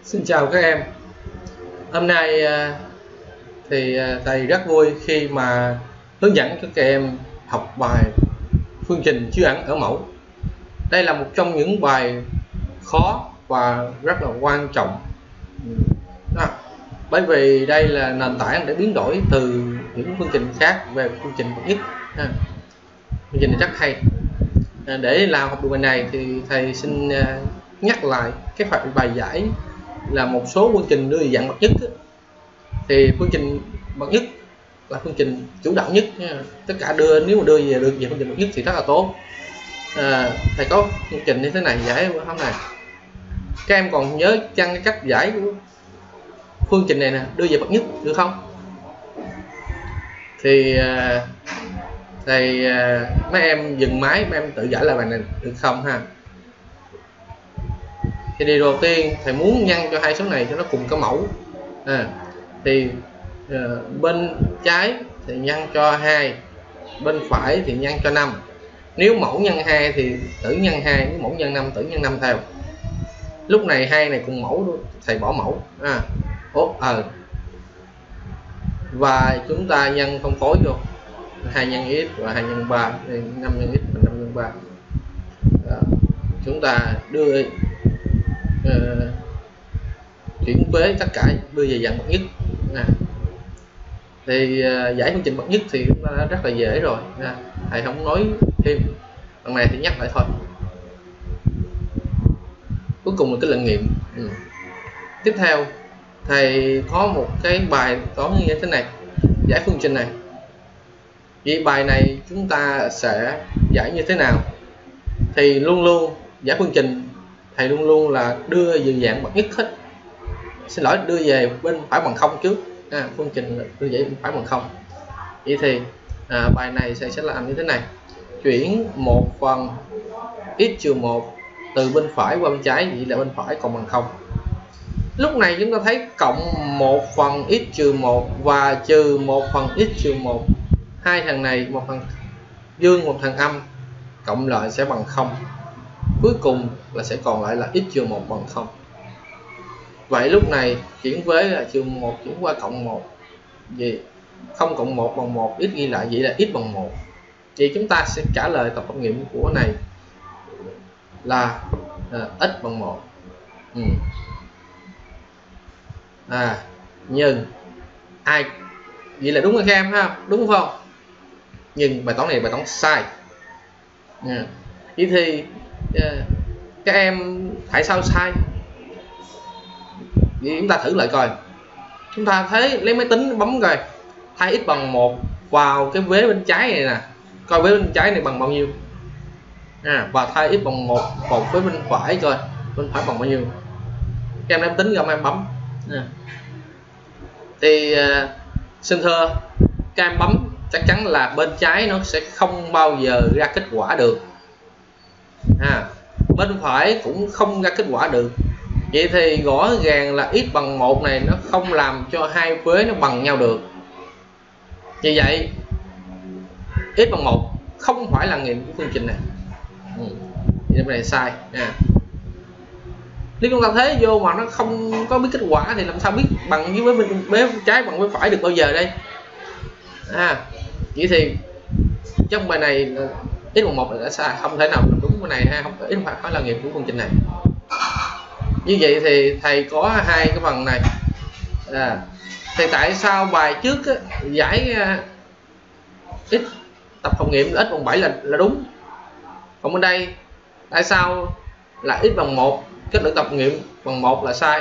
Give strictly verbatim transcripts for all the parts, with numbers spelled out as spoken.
Xin chào các em. Hôm nay thì thầy rất vui khi mà hướng dẫn cho các em học bài phương trình chứa ẩn ở mẫu. Đây là một trong những bài khó và rất là quan trọng. Đó. Bởi vì đây là nền tảng để biến đổi từ những phương trình khác về phương trình bậc nhất. Phương trình này rất hay. Để làm học được bài này thì thầy xin nhắc lại cái bài giải là một số phương trình đưa dạng bậc nhất. Thì phương trình bậc nhất là phương trình chủ đạo nhất, tất cả đưa nếu mà đưa về được về phương trình bậc nhất thì rất là tốt. À, thầy có phương trình như thế này giải hôm này, các em còn nhớ chăng cái cách giải của phương trình này nè, đưa về bậc nhất được không? Thì thầy mấy em dừng máy, mấy em tự giải lại bài này được không ha? Thì điều đầu tiên thầy muốn nhân cho hai số này cho nó cùng cái mẫu. À, thì uh, bên trái thì nhân cho hai, bên phải thì nhân cho năm. Nếu mẫu nhân hai thì tử nhân hai, nếu mẫu nhân năm tử nhân năm theo. Lúc này hai này cùng mẫu thầy bỏ mẫu. À, ốp ờ. Và chúng ta nhân phân phối vô hai nhân x và hai nhân ba, năm nhân x và năm nhân ba. Đó. Chúng ta đưa uh, chuyển phế tất cả đưa về dạng bậc nhất. À. Thì uh, giải phương trình bậc nhất thì chúng ta đã rất là dễ rồi. À. Thầy không nói thêm, lần này thì nhắc lại thôi. Cuối cùng là cái luận nghiệm. Ừ. Tiếp theo thầy có một cái bài toán như thế này, giải phương trình này. Vậy bài này chúng ta sẽ giải như thế nào? Thì luôn luôn giải phương trình thầy luôn luôn là đưa về dạng bậc nhất hết. Xin lỗi, đưa về bên phải bằng không trước. À, phương trình đưa về bên phải bằng không. Vậy thì à, bài này sẽ sẽ làm như thế này, chuyển một phần x trừ một từ bên phải qua bên trái, vậy là bên phải còn bằng không. Lúc này chúng ta thấy cộng một phần x trừ một và trừ một phần x trừ một, hai thằng này một thằng dương một thằng âm cộng lại sẽ bằng không. Cuối cùng là sẽ còn lại là x trừ một bằng không. Vậy lúc này chuyển với là trừ một chuyển qua cộng một, gì không cộng một bằng một, x ghi lại vậy là x bằng một. Vậy chúng ta sẽ trả lời tập hợp nghiệm của này là à, x bằng một. Ừ. À, nhưng ai vậy là đúng rồi các em ha, đúng không? Nhưng bài toán này bài toán sai. À. Vậy thì à, các em tại sao sai? Vậy chúng ta thử lại coi. Chúng ta thấy lấy máy tính bấm coi, thay x bằng một vào cái vế bên trái này nè, coi vế bên trái này bằng bao nhiêu. À, và thay x bằng một một với bên phải coi bên phải bằng bao nhiêu. Các em đem tính ra em bấm. À. Thì uh, xin thưa các em bấm chắc chắn là bên trái nó sẽ không bao giờ ra kết quả được. À, bên phải cũng không ra kết quả được. Vậy thì rõ ràng là x bằng một này nó không làm cho hai vế nó bằng nhau được. Vì vậy x bằng một không phải là nghiệm của phương trình này. Ừ. Vậy này sai. À. Nếu chúng ta thấy vô mà nó không có biết kết quả thì làm sao biết bằng với bên vế trái bằng với phải được bao giờ đây? À, vậy thì trong bài này x bằng một là đã sai, không thể nào đúng cái này ha, không x phải phải là nghiệm của phương trình này. Như vậy thì thầy có hai cái phần này. À, thì tại sao bài trước á, giải uh, x tập hợp nghiệm là x bằng bảy là là đúng, còn bên đây tại sao là x bằng một kết luận tập hợp nghiệm bằng một là sai?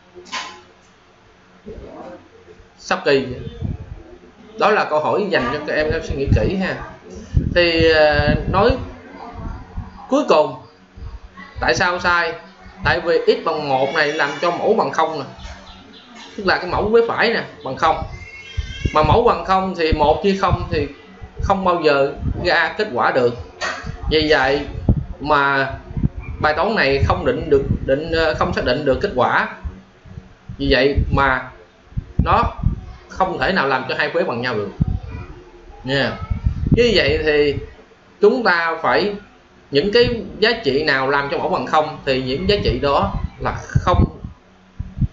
Sắp kỳ. Đó là câu hỏi dành cho các em em suy nghĩ kỹ ha. Thì uh, nói cuối cùng tại sao sai? Tại vì x bằng một này làm cho mẫu bằng không nè, tức là cái mẫu với phải nè bằng không, mà mẫu bằng không thì một chia không thì không bao giờ ra kết quả được. Vì vậy mà bài toán này không định được định không xác định được kết quả. Vì vậy mà nó không thể nào làm cho hai vế bằng nhau được nha. Yeah. Như vậy thì chúng ta phải những cái giá trị nào làm cho mẫu bằng không thì những giá trị đó là không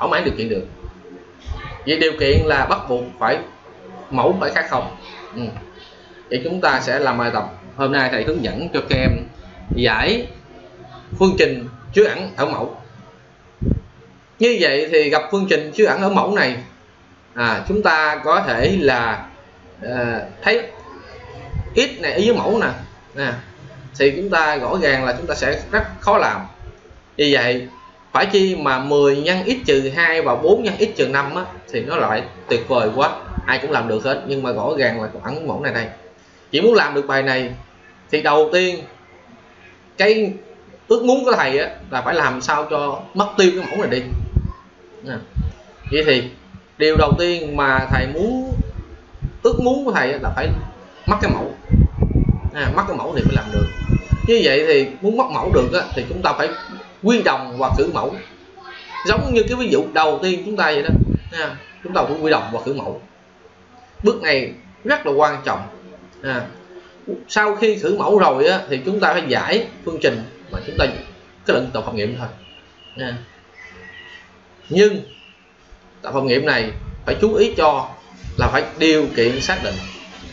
thỏa mãn điều kiện được. Vậy điều kiện là bắt buộc phải mẫu phải khác không. Ừ. Vậy chúng ta sẽ làm bài tập. Hôm nay thầy hướng dẫn cho các em giải phương trình chứa ẩn ở mẫu. Như vậy thì gặp phương trình chứa ẩn ở mẫu này, à, chúng ta có thể là à, thấy x này ở dưới mẫu nè, à, thì chúng ta rõ ràng là chúng ta sẽ rất khó làm. Vì vậy phải chi mà mười nhân x trừ hai và bốn nhân x trừ năm á, thì nó lại tuyệt vời quá, ai cũng làm được hết. Nhưng mà rõ ràng là còn ẩn mẫu này đây. Chỉ muốn làm được bài này thì đầu tiên cái ước muốn của thầy á, là phải làm sao cho mất tiêu cái mẫu này đi. À, vậy thì điều đầu tiên mà thầy muốn, ước muốn của thầy là phải mất cái mẫu. À, mất cái mẫu thì mới làm được. Như vậy thì muốn mất mẫu được á, thì chúng ta phải quy đồng và khử mẫu, giống như cái ví dụ đầu tiên chúng ta vậy đó. À, chúng ta phải quy đồng và khử mẫu. Bước này rất là quan trọng. À, sau khi khử mẫu rồi á, thì chúng ta phải giải phương trình mà chúng ta cái luận tập hợp nghiệm thôi. À, nhưng tập hợp nghiệm này phải chú ý cho là phải điều kiện xác định.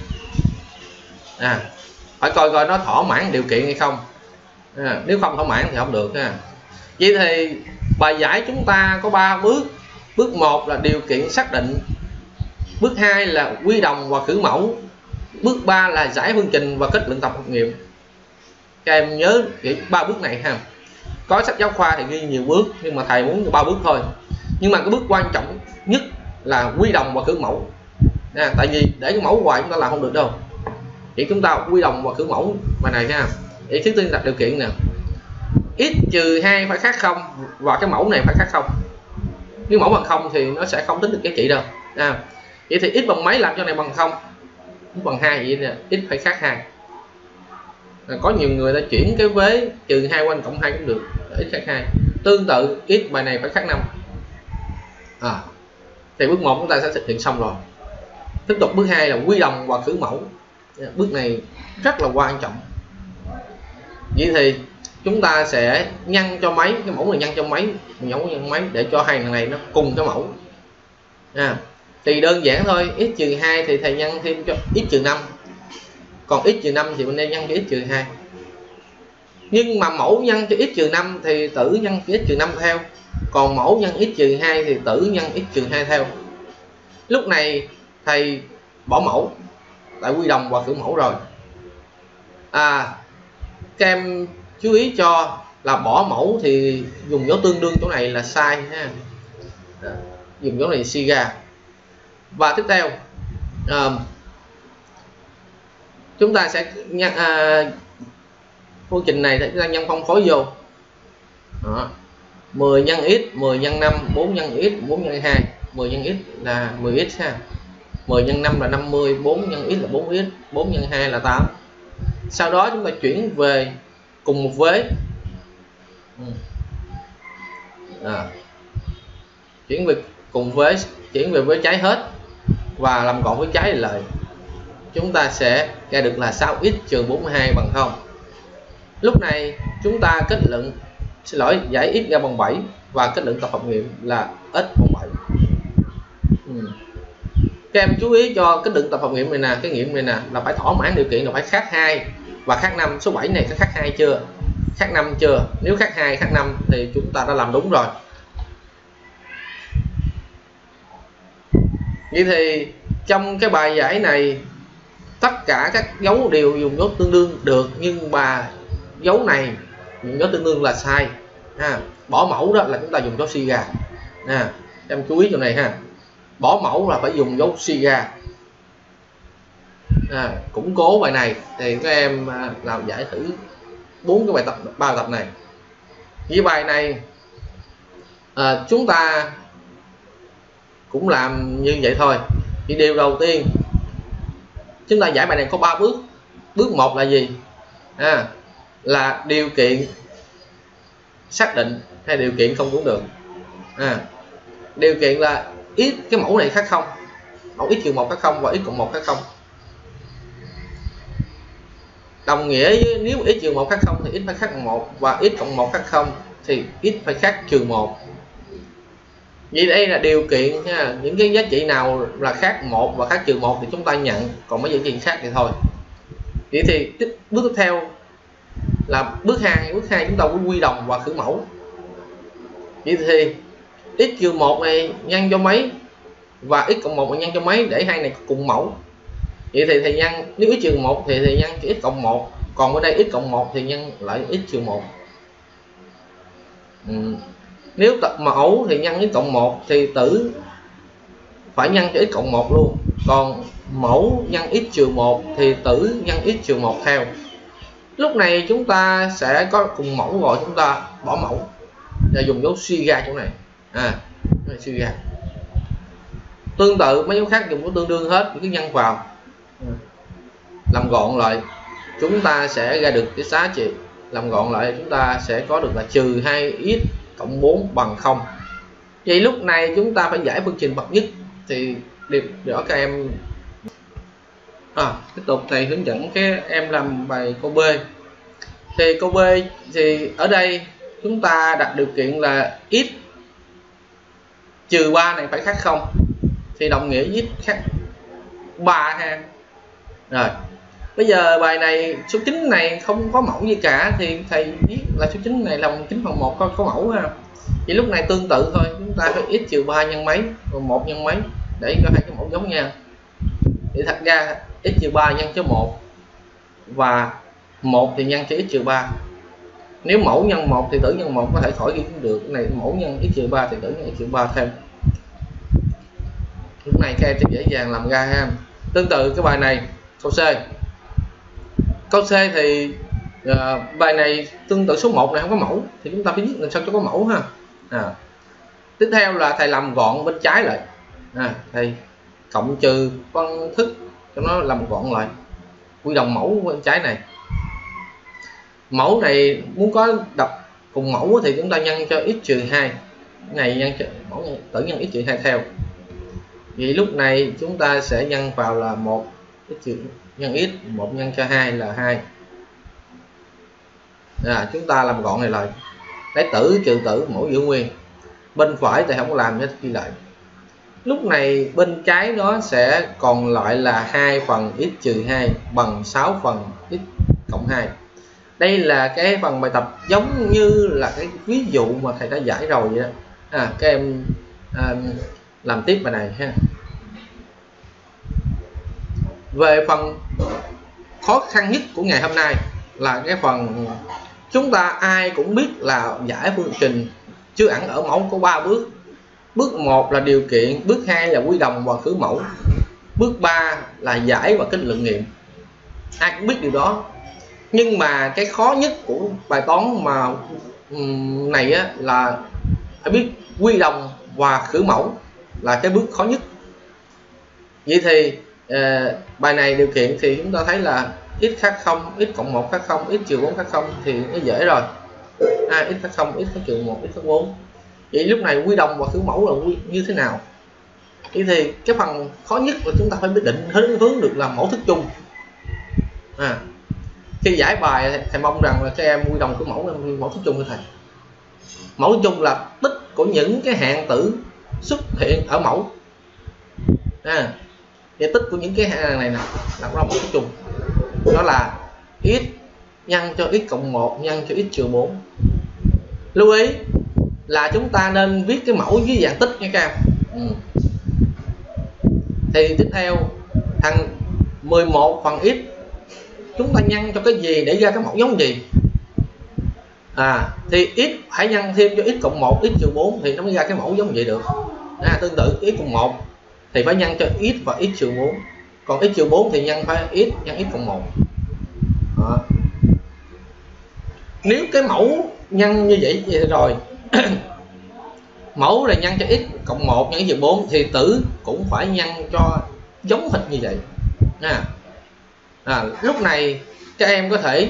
À, phải coi coi nó thỏa mãn điều kiện hay không. À, nếu không thỏa mãn thì không được ha. Vậy thì bài giải chúng ta có ba bước. Bước một là điều kiện xác định, bước hai là quy đồng và khử mẫu, bước ba là giải phương trình và kết luận tập hợp nghiệm. Các em nhớ ba bước này ha. Có sách giáo khoa thì ghi nhiều bước, nhưng mà thầy muốn ba bước thôi. Nhưng mà cái bước quan trọng nhất là quy đồng và khử mẫu. À, tại vì để cái mẫu hoài chúng ta làm không được đâu. Chỉ chúng ta quy đồng và khử mẫu bài này ha. Ý thứ tiên đặt điều kiện nè, x trừ hai phải khác không và cái mẫu này phải khác không. Nếu mẫu bằng không thì nó sẽ không tính được giá trị đâu. À, vậy thì x bằng mấy làm cho này bằng không? X bằng hai, vậy nè, x phải khác hai. À, có nhiều người ta chuyển cái vế trừ hai qua cộng hai cũng được, x khác hai. Tương tự x bài này phải khác năm. À, thì bước một chúng ta sẽ thực hiện xong rồi. Tiếp tục bước hai là quy đồng và khử mẫu. Bước này rất là quan trọng. Vậy thì chúng ta sẽ nhân cho mấy, cái mẫu này nhân cho mấy, mẫu nhân mấy để cho hai thằng này nó cùng cái mẫu. À, thì đơn giản thôi, x trừ hai thì thầy nhân thêm cho x trừ năm, còn x trừ năm thì mình nên nhân cho x trừ hai. Nhưng mà mẫu nhân cho x trừ năm thì tử nhân cho x trừ năm theo, còn mẫu nhân x trừ hai thì tử nhân x trừ hai theo. Lúc này thầy bỏ mẫu, lại quy đồng và khử mẫu rồi. À, các em chú ý cho là bỏ mẫu thì dùng dấu tương đương chỗ này là sai ha. À, dùng dấu này suy ra. Và tiếp theo à, chúng ta sẽ nhân à, phương trình này thì chúng ta nhân phân phối vô. Đó. mười nhân x, mười nhân năm, bốn nhân x, bốn nhân hai. mười nhân x là mười x ha. mười nhân năm là năm mươi, bốn nhân x là bốn x, bốn nhân hai là tám. Sau đó chúng ta chuyển về cùng một vế. À, chuyển về cùng vế, chuyển về vế trái hết và làm gọn với trái là lời. Chúng ta sẽ ra được là sáu x trừ bốn mươi hai bằng không. Lúc này chúng ta kết luận, xin lỗi, giải x ra bằng bảy và kết luận tập hợp nghiệm là x bằng bảy. Ừ. Các em chú ý cho cái luận tập hợp nghiệm này nè, cái nghiệm này nè là phải thỏa mãn điều kiện là phải khác hai và khác năm. Số bảy này có khác hai chưa? Khác năm chưa? Nếu khác hai, khác năm thì chúng ta đã làm đúng rồi. Vậy thì trong cái bài giải này tất cả các dấu đều dùng dấu tương đương được, nhưng mà dấu này dùng dấu tương đương là sai. À, bỏ mẫu đó là chúng ta dùng dấu suy ra. À, em chú ý chỗ này ha. Bỏ mẫu là phải dùng dấu suy ra. À, củng cố bài này thì các em làm giải thử bốn cái bài tập, ba bài tập này. Với bài này à, chúng ta cũng làm như vậy thôi. Thì điều đầu tiên chúng ta giải bài này có ba bước. Bước một là gì? À, là điều kiện xác định hay điều kiện không cũng được. À, điều kiện là x cái mẫu này khác không, mẫu x trừ một khác không và x cộng một khác không. Đồng nghĩa với nếu x trừ một khác không thì x phải khác bằng một và x cộng một khác không thì x phải khác trừ một. Vì đây là điều kiện ha. Những cái giá trị nào là khác một và khác trừ một thì chúng ta nhận, còn mấy giá trị khác thì thôi. Vậy thì bước tiếp theo là bước hai. Bước hai chúng ta có quy đồng và khử mẫu. Vậy thì x trừ một này nhân cho mấy và x cộng một này nhân cho mấy để hai này cùng mẫu. Vậy thì thầy nhân, nếu x trừ một thì thầy nhân cho x cộng một, còn ở đây x cộng một thì nhân lại x trừ một. Ừ. Nếu tập mẫu thì nhân x cộng một thì tử phải nhân cho x cộng một luôn, còn mẫu nhân x trừ một thì tử nhân x trừ một theo. Lúc này chúng ta sẽ có cùng mẫu rồi, chúng ta bỏ mẫu và dùng dấu suy ra chỗ này. À, suy ra. Tương tự mấy dấu khác dùng có tương đương hết, cứ nhân vào. Làm gọn lại, chúng ta sẽ ra được cái giá trị. Làm gọn lại chúng ta sẽ có được là trừ hai x cộng bốn bằng không. Vậy lúc này chúng ta phải giải phương trình bậc nhất thì điều đó các em. À, tiếp tục thầy hướng dẫn các em làm bài câu B. Thì câu B thì ở đây chúng ta đặt điều kiện là x trừ ba này phải khác không, thì đồng nghĩa với x khác ba ha. Rồi bây giờ bài này số chín này không có mẫu gì cả thì thầy viết là số chín này là chín phần một có, có mẫu ha. Vậy lúc này tương tự thôi, chúng ta phải x trừ ba nhân mấy rồi một nhân mấy để có hai cái mẫu giống nhau. Thì thật ra x trừ ba nhân cho một và một thì nhân cho x trừ ba. Nếu mẫu nhân một thì tử nhân một có thể khỏi ghi cũng được. Cái này mẫu nhân x trừ ba thì tử nhân x trừ ba thêm. Lúc này các em sẽ dễ dàng làm ra ha. Tương tự cái bài này câu C. Câu C thì uh, bài này tương tự số một này không có mẫu thì chúng ta phải viết làm sao cho có mẫu ha. À, tiếp theo là thầy làm gọn bên trái lại. À, thầy cộng trừ phân thức cho nó làm gọn lại. Quy đồng mẫu bên trái này. Mẫu này muốn có đọc cùng mẫu thì chúng ta nhân cho x trừ hai. Này nhân cho mẫu này, tử nhân x trừ hai theo. Vậy lúc này chúng ta sẽ nhân vào là một x trừ nhân x, một nhân cho hai là hai. À, chúng ta làm gọn này lại. Lấy tử trừ tử mẫu giữ nguyên. Bên phải thì không có làm hết, ghi lại. Lúc này bên trái nó sẽ còn lại là hai phần x trừ hai bằng sáu phần x cộng hai. Đây là cái phần bài tập giống như là cái ví dụ mà thầy đã giải rồi vậy đó. À, các em à, làm tiếp bài này ha. Về phần khó khăn nhất của ngày hôm nay là cái phần chúng ta ai cũng biết là giải phương trình chưa ẩn ở mẫu có ba bước. Bước một là điều kiện, bước hai là quy đồng và khử mẫu, bước ba là giải và kết luận nghiệm. Ai cũng biết điều đó. Nhưng mà cái khó nhất của bài toán mà này á, là phải biết quy đồng và khử mẫu là cái bước khó nhất. Vậy thì uh, bài này điều kiện thì chúng ta thấy là x khác không, x cộng một khác không, x trừ bốn khác không thì nó dễ rồi. À, x khác không, x khác trừ một, x khác bốn. Vậy lúc này quy đồng và khử mẫu là quy như thế nào? Vậy thì cái phần khó nhất là chúng ta phải biết định hướng hướng được là mẫu thức chung. À, khi giải bài thầy mong rằng là các em quy đồng khử mẫu là mẫu thức chung của thầy. Mẫu thức chung là tích của những cái hạng tử xuất hiện ở mẫu. À, thì tích của những cái hạng này nè là mẫu thức chung. Đó là x nhân cho x cộng một nhân cho x trừ bốn. Lưu ý là chúng ta nên viết cái mẫu dưới dạng tích nha các em. Ừ. Thì tiếp theo thằng mười một phần x chúng ta nhân cho cái gì để ra cái mẫu giống gì? À, thì x phải nhân thêm cho x cộng một, x trừ bốn thì nó mới ra cái mẫu giống vậy được. À, tương tự x cộng một thì phải nhân cho x và x trừ bốn, còn x trừ bốn thì nhân phải x nhân x cộng một. Đó. Nếu cái mẫu nhân như vậy, vậy rồi mẫu là nhân cho x cộng một nhân x trừ bốn thì tử cũng phải nhân cho giống hệt như vậy. À, à, lúc này các em có thể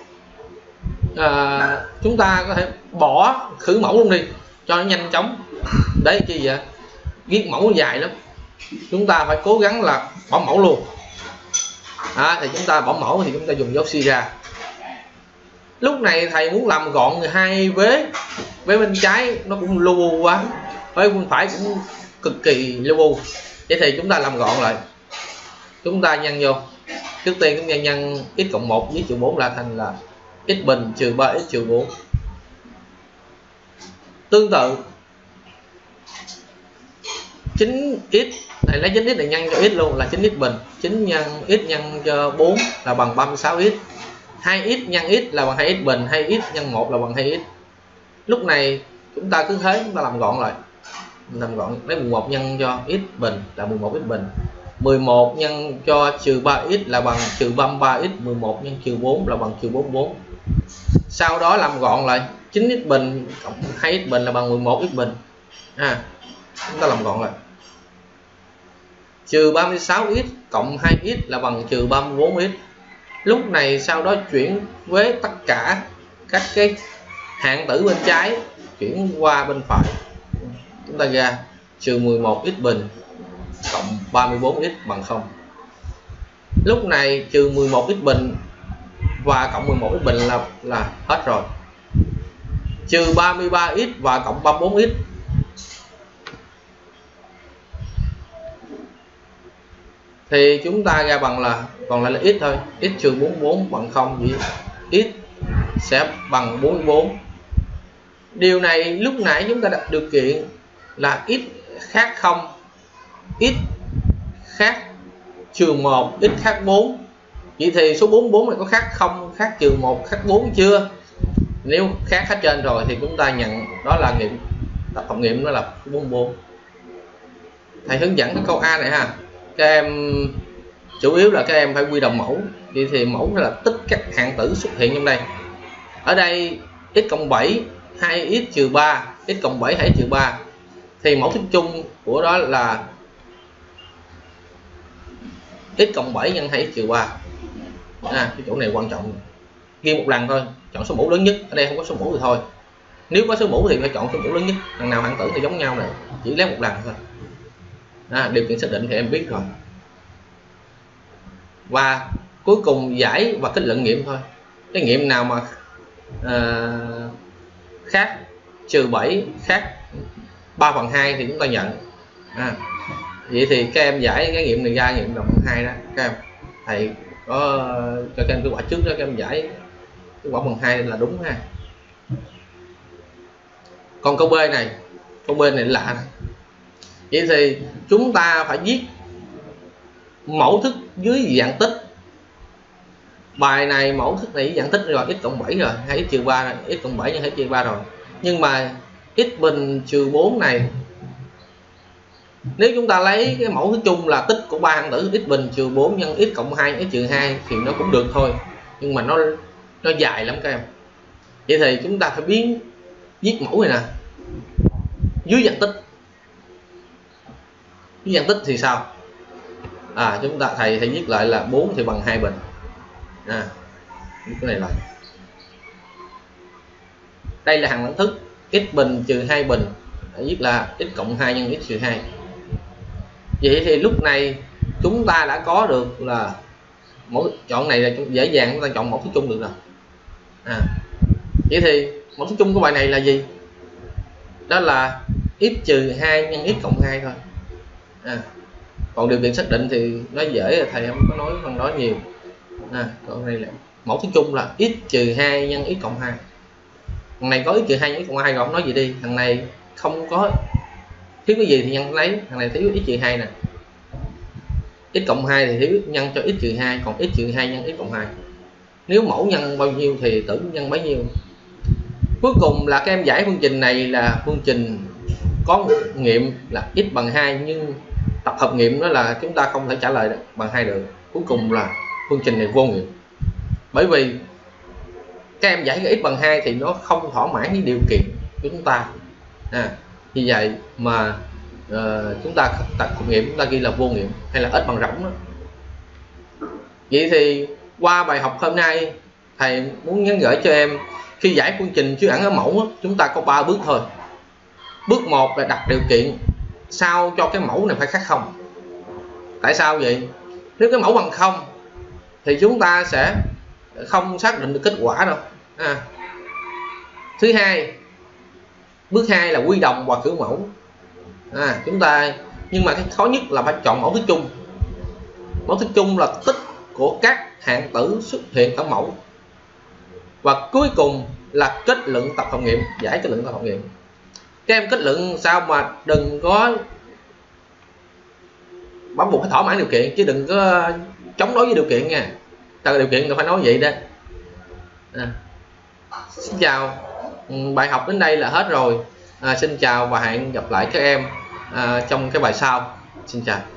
à, chúng ta có thể bỏ khử mẫu luôn đi cho nó nhanh chóng. Đấy chi vậy? Viết mẫu dài lắm, chúng ta phải cố gắng là bỏ mẫu luôn. À, thì chúng ta bỏ mẫu thì chúng ta dùng dấu suy ra. Lúc này thầy muốn làm gọn hai vế, vế bên trái nó cũng lu quá với bên phải cũng cực kỳ lưu bu. Vậy thì chúng ta làm gọn lại, chúng ta nhân vô. Trước tiên chúng ta nhân x cộng một với trừ bốn là thành là x bình trừ ba x trừ bốn. Tương tự chín x này, lấy chín x này nhân cho x luôn là chín x bình, chín nhân x nhân cho bốn là bằng ba mươi sáu x. hai x nhân x là bằng hai x bình, hai x nhân một là bằng hai x. Lúc này chúng ta cứ thế chúng ta làm gọn lại. Làm gọn lấy mười một nhân cho x bình là mười một x bình. mười một nhân cho trừ ba x là bằng trừ ba mươi ba x, mười một nhân trừ bốn là bằng trừ bốn mươi bốn. Sau đó làm gọn lại, chín x bình cộng hai x bình là bằng mười một x bình. À, chúng ta làm gọn lại. Trừ ba mươi sáu x cộng hai x là bằng trừ ba mươi bốn x. Lúc này sau đó chuyển với tất cả các cái hạng tử bên trái chuyển qua bên phải. Chúng ta ra trừ mười một x bình cộng ba mươi bốn x bằng không. Lúc này trừ mười một x bình và cộng mười một x bình là là hết rồi. Trừ ba mươi ba x và cộng ba mươi bốn x. Thì chúng ta ra bằng là còn lại là x thôi, x trừ bốn mươi bốn bằng không, vì x sẽ bằng bốn mươi bốn. Điều này lúc nãy chúng ta đặt điều kiện là x khác không, x khác trừ một, x khác bốn. Vậy thì số bốn mươi bốn này có khác không, khác trừ một, khác bốn chưa? Nếu khác hết trên rồi thì chúng ta nhận đó là nghiệm tập hợp nghiệm, đó là bốn mươi bốn. Thầy hướng dẫn cái câu A này ha. Các em chủ yếu là các em phải quy đồng mẫu. Vậy thì mẫu là tích các hạng tử xuất hiện trong đây. Ở đây x cộng bảy, hai x trừ ba, x cộng bảy, hai x trừ ba. Thì mẫu thức chung của đó là x cộng bảy nhân hai x trừ ba. À, cái chỗ này quan trọng. Ghi một lần thôi, chọn số mẫu lớn nhất. Ở đây không có số mẫu thì thôi. Nếu có số mẫu thì phải chọn số mẫu lớn nhất. Thằng nào hạng tử thì giống nhau này, chỉ lấy một lần thôi. À, điều kiện xác định thì em biết rồi. Và cuối cùng giải và kết luận nghiệm thôi. Cái nghiệm nào mà uh, khác trừ bảy, khác ba phần hai thì chúng ta nhận. À, vậy thì các em giải cái nghiệm này ra, nghiệm là bằng hai đó. Các em thầy có cho các em cái quả trước đó, các em giải cái quả bằng hai là đúng ha. Còn câu B này, câu B này lạ này. Vậy thì chúng ta phải viết mẫu thức dưới dạng tích. Bài này mẫu thức này dạng tích rồi, x cộng bảy rồi, hai x trừ ba rồi, x cộng bảy nhân hai x trừ ba rồi. Nhưng mà x bình trừ bốn này, nếu chúng ta lấy cái mẫu thức chung là tích của ba hạng tử x bình trừ bốn nhân x cộng hai x trừ hai thì nó cũng được thôi. Nhưng mà nó nó dài lắm các em. Vậy thì chúng ta phải biến viết mẫu này nè dưới dạng tích. Dưới dạng tích thì sao? À, chúng ta thầy thầy viết lại là bốn thì bằng hai bình. À, cái này lại. Đây là hằng đẳng thức x bình trừ hai bình, viết là x cộng hai nhân x trừ hai. Vậy thì lúc này chúng ta đã có được là mẫu chọn này là dễ dàng chúng ta chọn mẫu thức chung được rồi. À, vậy thì mẫu thức chung của bài này là gì? Đó là x trừ hai nhân x cộng hai thôi. À, còn điều kiện xác định thì nó dễ, thầy không có nói phần đó nhiều. À, còn đây là mẫu thức chung là x trừ hai nhân x cộng hai. Thằng này có x trừ hai nhân x cộng hai rồi, không nói gì đi. Thằng này không có thiếu cái gì thì nhân lấy, thằng này thiếu x trừ hai nè. X cộng hai thì thiếu nhân cho x trừ hai, còn x trừ hai nhân x cộng hai. Nếu mẫu nhân bao nhiêu thì tử nhân bấy nhiêu. Cuối cùng là các em giải phương trình này là phương trình có nghiệm là x bằng hai, nhưng tập hợp nghiệm đó là chúng ta không thể trả lời được bằng hai được. Cuối cùng là phương trình này vô nghiệm. Bởi vì các em giải cái x bằng hai thì nó không thỏa mãn với điều kiện của chúng ta. À, như vậy mà uh, chúng ta tập hợp nghiệm chúng ta ghi là vô nghiệm hay là x bằng rỗng đó. Vậy thì qua bài học hôm nay thầy muốn nhắn gửi cho em, khi giải phương trình chứa ẩn ở mẫu đó, chúng ta có ba bước thôi. Bước một là đặt điều kiện sao cho cái mẫu này phải khác không. Tại sao vậy? Nếu cái mẫu bằng không thì chúng ta sẽ không xác định được kết quả đâu. À, thứ hai, bước hai là quy đồng và khử mẫu. à, chúng ta nhưng mà cái khó nhất là phải chọn mẫu thức chung. Mẫu thức chung là tích của các hạng tử xuất hiện ở mẫu, và cuối cùng là kết luận tập hợp nghiệm, giải kết luận tập hợp nghiệm. Các em kết luận sao mà đừng có bắt buộc phải thỏa mãn điều kiện, chứ đừng có chống đối với điều kiện nha. Tại điều kiện người phải nói vậy đó. À. Xin chào, bài học đến đây là hết rồi. À, xin chào và hẹn gặp lại các em à, trong cái bài sau. Xin chào.